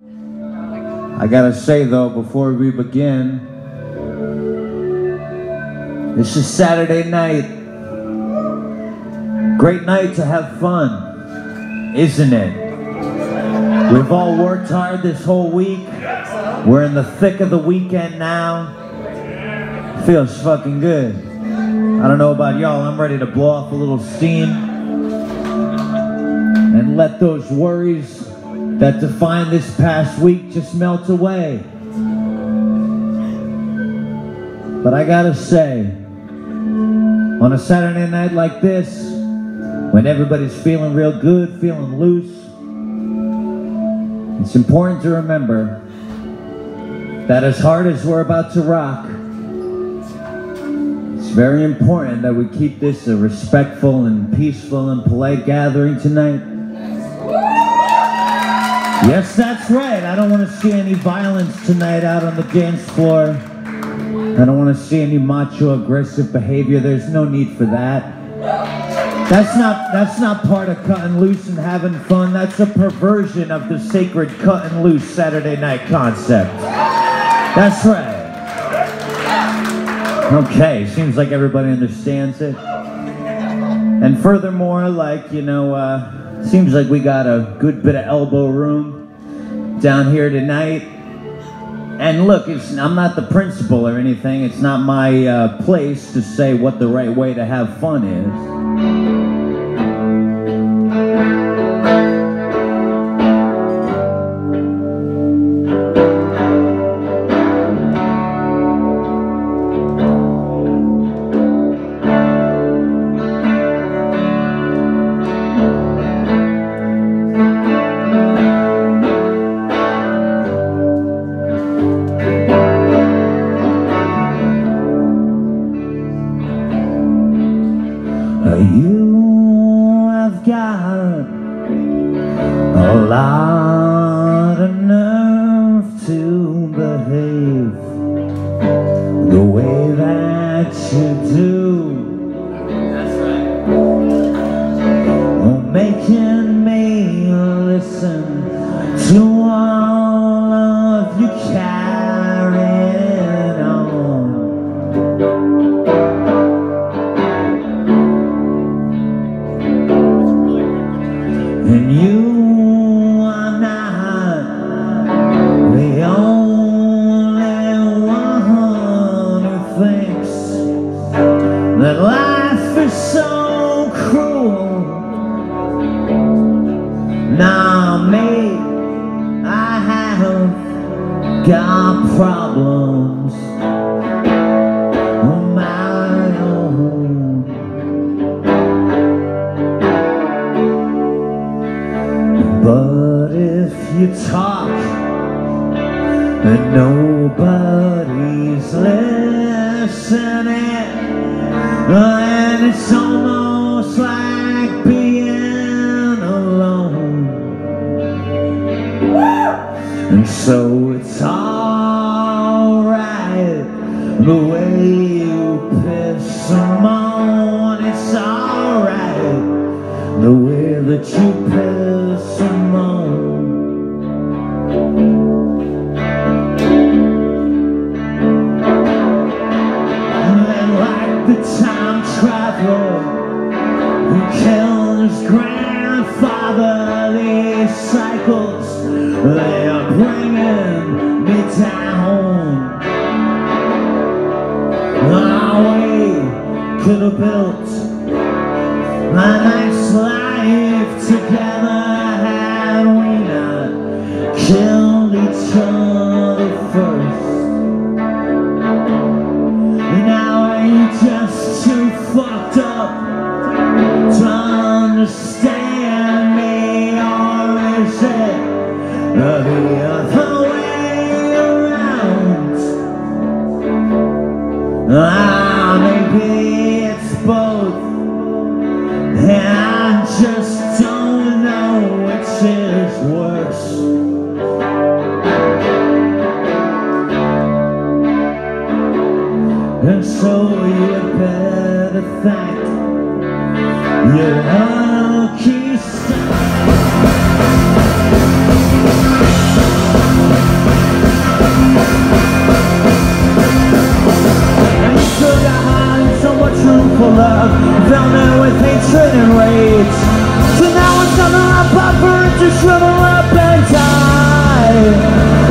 I gotta say though, before we begin, this is Saturday night. Great night to have fun, isn't it? We've all worked hard this whole week. We're in the thick of the weekend now. Feels fucking good. I don't know about y'all, I'm ready to blow off a little steam and let those worries that defined this past week just melt away. But I gotta say, on a Saturday night like this, when everybody's feeling real good, feeling loose, it's important to remember that as hard as we're about to rock, it's very important that we keep this a respectful and peaceful and polite gathering tonight. Yes, that's right. I don't want to see any violence tonight out on the dance floor. I don't want to see any macho aggressive behavior. There's no need for that. That's not part of cutting loose and having fun. That's a perversion of the sacred cut and loose Saturday night concept. That's right. Okay, seems like everybody understands it. And furthermore, like, you know, seems like we got a good bit of elbow room down here tonight. And look, I'm not the principal or anything. It's not my place to say what the right way to have fun is. You have got a lot of nerve to behave the way that you do. That's right. Oh, making me listen to all of you carrying on. And you are not the only one who thinks that life is so cruel. Now me, I have got problems of my own. But if you talk and nobody's listening, then it's almost like being alone. And so it's alright the way you piss and moan. It's alright the way that you piss and moan. And like the time traveler who killed his grandfather, these cycles, they are bringing me down. We could have built a nice life together had we not killed each other first. Now are you just too fucked up to understand me, or is it the other way around? Maybe it's both. And I just don't know which is worse. And so you better thank your lucky stars. love, fell in with hatred and rage. So now it's gonna wrap up for it to shrivel up and die.